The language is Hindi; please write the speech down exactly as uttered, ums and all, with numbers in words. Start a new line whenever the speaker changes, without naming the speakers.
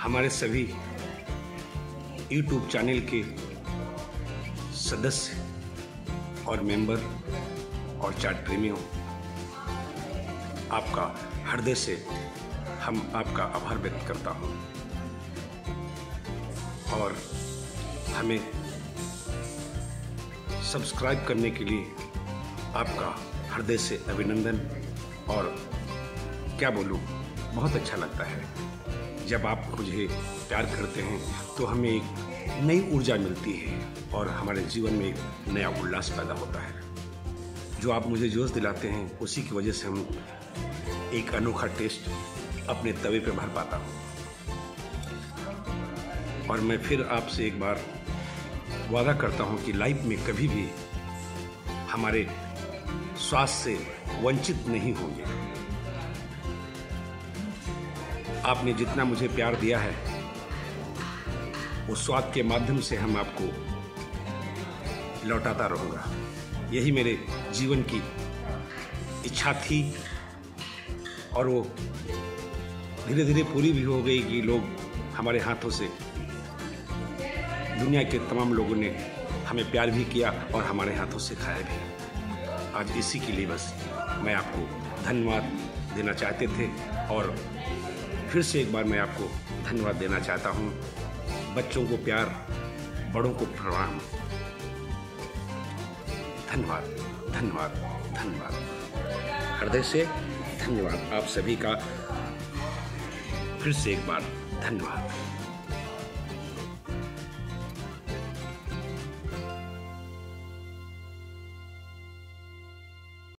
हमारे सभी यूट्यूब चैनल के सदस्य और मेंबर और चैट प्रेमियों, आपका हृदय से हम आपका आभार व्यक्त करता हूं और हमें सब्सक्राइब करने के लिए आपका हृदय से अभिनंदन। और क्या बोलूं, बहुत अच्छा लगता है जब आप मुझे प्यार करते हैं तो हमें एक नई ऊर्जा मिलती है और हमारे जीवन में एक नया उल्लास पैदा होता है। जो आप मुझे जोश दिलाते हैं उसी की वजह से हम एक अनोखा टेस्ट अपने तवे पे भर पाता हूँ। और मैं फिर आपसे एक बार वादा करता हूँ कि लाइफ में कभी भी हमारे स्वास्थ्य से वंचित नहीं होंगे। आपने जितना मुझे प्यार दिया है उस स्वाद के माध्यम से हम आपको लौटाता रहूँगा। यही मेरे जीवन की इच्छा थी और वो धीरे धीरे पूरी भी हो गई कि लोग हमारे हाथों से, दुनिया के तमाम लोगों ने हमें प्यार भी किया और हमारे हाथों से खाया भी। आज इसी के लिए बस मैं आपको धन्यवाद देना चाहते थे और फिर से एक बार मैं आपको धन्यवाद देना चाहता हूँ। बच्चों को प्यार, बड़ों को प्रणाम। धन्यवाद, धन्यवाद, धन्यवाद। हृदय से धन्यवाद। आप सभी का फिर से एक बार धन्यवाद।